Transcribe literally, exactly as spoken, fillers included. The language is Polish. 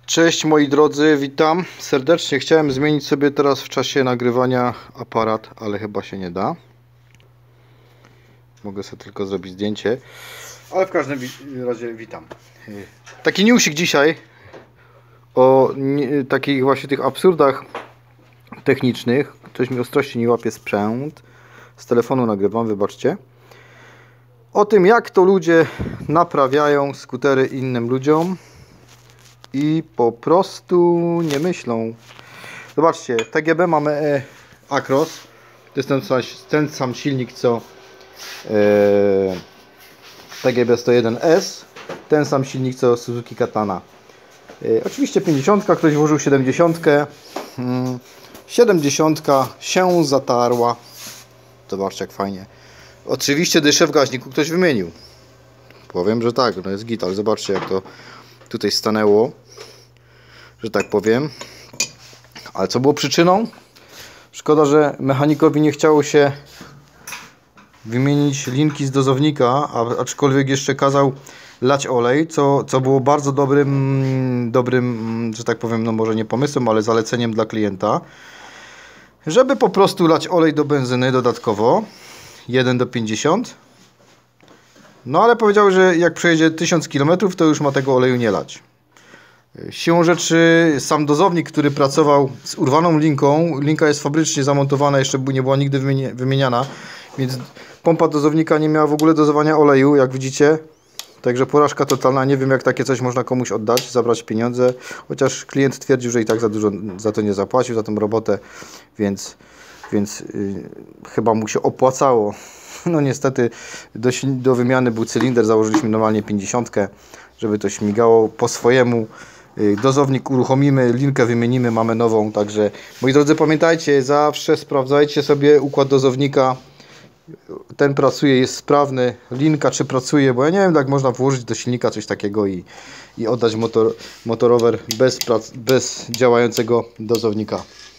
Cześć moi drodzy, witam serdecznie. Chciałem zmienić sobie teraz w czasie nagrywania aparat, ale chyba się nie da. Mogę sobie tylko zrobić zdjęcie, ale w każdym razie witam. Taki newsik dzisiaj o nie, takich właśnie tych absurdach technicznych. Coś mi ostrości nie łapie sprzęt. Z telefonu nagrywam, wybaczcie. O tym, jak to ludzie naprawiają skutery innym ludziom i po prostu nie myślą. Zobaczcie, T G B mamy e, Acros. To jest ten, ten sam silnik co e, T G B sto jeden S. Ten sam silnik co Suzuki Katana. E, oczywiście pięćdziesiąt, ktoś włożył siedemdziesiąt. Hmm, siedemdziesiąt się zatarła. Zobaczcie jak fajnie. Oczywiście dyszę w gaźniku ktoś wymienił. Powiem, że tak, no jest git, ale zobaczcie jak to tutaj stanęło, że tak powiem. Ale co było przyczyną? Szkoda, że mechanikowi nie chciało się wymienić linki z dozownika, a, aczkolwiek jeszcze kazał lać olej, co, co było bardzo dobrym, dobrym, że tak powiem, no może nie pomysłem, ale zaleceniem dla klienta, żeby po prostu lać olej do benzyny dodatkowo, jeden do pięćdziesięciu. No ale powiedział, że jak przejedzie tysiąc kilometrów, to już ma tego oleju nie lać. Siłą rzeczy sam dozownik, który pracował z urwaną linką, linka jest fabrycznie zamontowana, jeszcze nie była nigdy wymieniana, więc pompa dozownika nie miała w ogóle dozowania oleju, jak widzicie. Także porażka totalna, nie wiem jak takie coś można komuś oddać, zabrać pieniądze, chociaż klient twierdził, że i tak za dużo za to nie zapłacił, za tą robotę, więc, więc yy, chyba mu się opłacało. No niestety do, do wymiany był cylinder, założyliśmy normalnie pięćdziesiątkę, żeby to śmigało po swojemu. Dozownik uruchomimy, linkę wymienimy, mamy nową. Także moi drodzy, pamiętajcie, zawsze sprawdzajcie sobie układ dozownika. Ten pracuje, jest sprawny. Linka czy pracuje, bo ja nie wiem jak można włożyć do silnika coś takiego i, i oddać motor, motorower bez, prac, bez działającego dozownika.